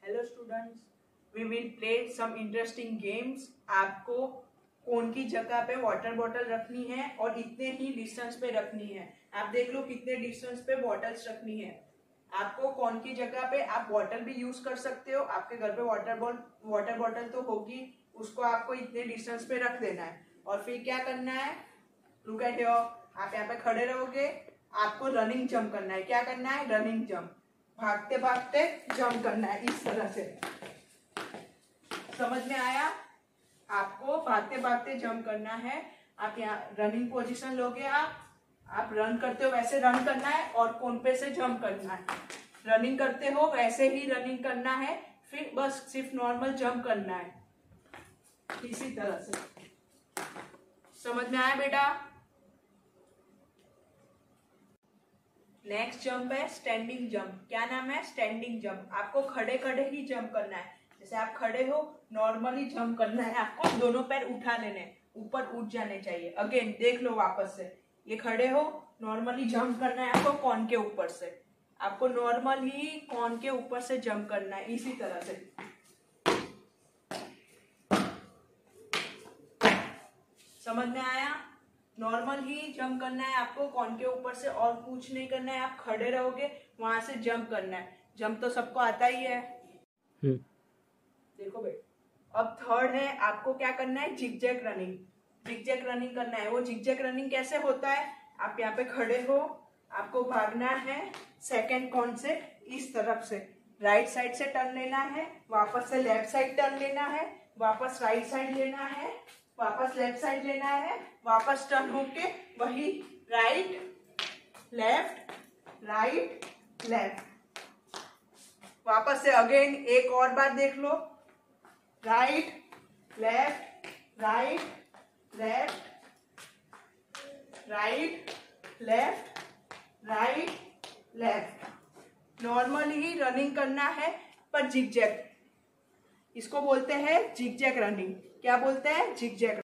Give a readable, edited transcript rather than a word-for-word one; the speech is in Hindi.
Hello students, we will play some interesting games. आपको कोन की जगह पे वाटर बॉटल रखनी है और इतने ही डिस्टेंस पे रखनी है। आप देख लो कितने डिस्टेंस पे बॉटल्स रखनी है। आपको कौन की जगह पे आप बॉटल भी यूज कर सकते हो। आपके घर पे वाटर बॉटल तो होगी, उसको आपको इतने डिस्टेंस पे रख देना है। और फिर क्या करना है, लुक एट हियर, आप यहाँ पे खड़े रहोगे। आपको रनिंग जंप करना है। क्या करना है? रनिंग जंप, भागते भागते जंप करना है इस तरह से। समझ में आया? आपको भागते भागते जंप करना है। आप यहाँ रनिंग पोजीशन लोगे, आप रन करते हो वैसे रन करना है और कोन पे से जंप करना है। रनिंग करते हो वैसे ही रनिंग करना है, फिर बस सिर्फ नॉर्मल जंप करना है इसी तरह से। समझ में आया बेटा? नेक्स्ट जंप है स्टैंडिंग जंप। क्या नाम है? Standing jump. आपको खड़े खड़े ही जंप करना है। जैसे आप खड़े हो, नॉर्मली जंप करना है। आपको दोनों पैर उठा लेने, ऊपर उठ जाने चाहिए। अगेन देख लो वापस से, ये खड़े हो, नॉर्मली जंप करना है आपको कॉन के ऊपर से। आपको नॉर्मली कॉन के ऊपर से जंप करना है इसी तरह से। समझ में आया? नॉर्मल ही जंप करना है आपको कॉन के ऊपर से, और कुछ नहीं करना है। आप खड़े रहोगे, वहां से जंप करना है। जंप तो सबको आता ही है। देखो बेटा, अब थर्ड है, आपको क्या करना है? Zigzag running. जिगजैग रनिंग करना है। वो जिगजैग रनिंग कैसे होता है? आप यहाँ पे खड़े हो, आपको भागना है सेकंड कॉन से इस तरफ से। राइट साइड से टर्न लेना है, वापस से लेफ्ट साइड टर्न लेना है, वापस राइट साइड लेना है, वापस लेफ्ट साइड लेना है, वापस टर्न होके वही राइट लेफ्ट लेफ्ट। वापस से अगेन एक और बार देख लो, right left right left. Normally ही रनिंग करना है पर जिगजैग। इसको बोलते हैं जिगजैग रनिंग। क्या बोलते हैं? जिगजैग।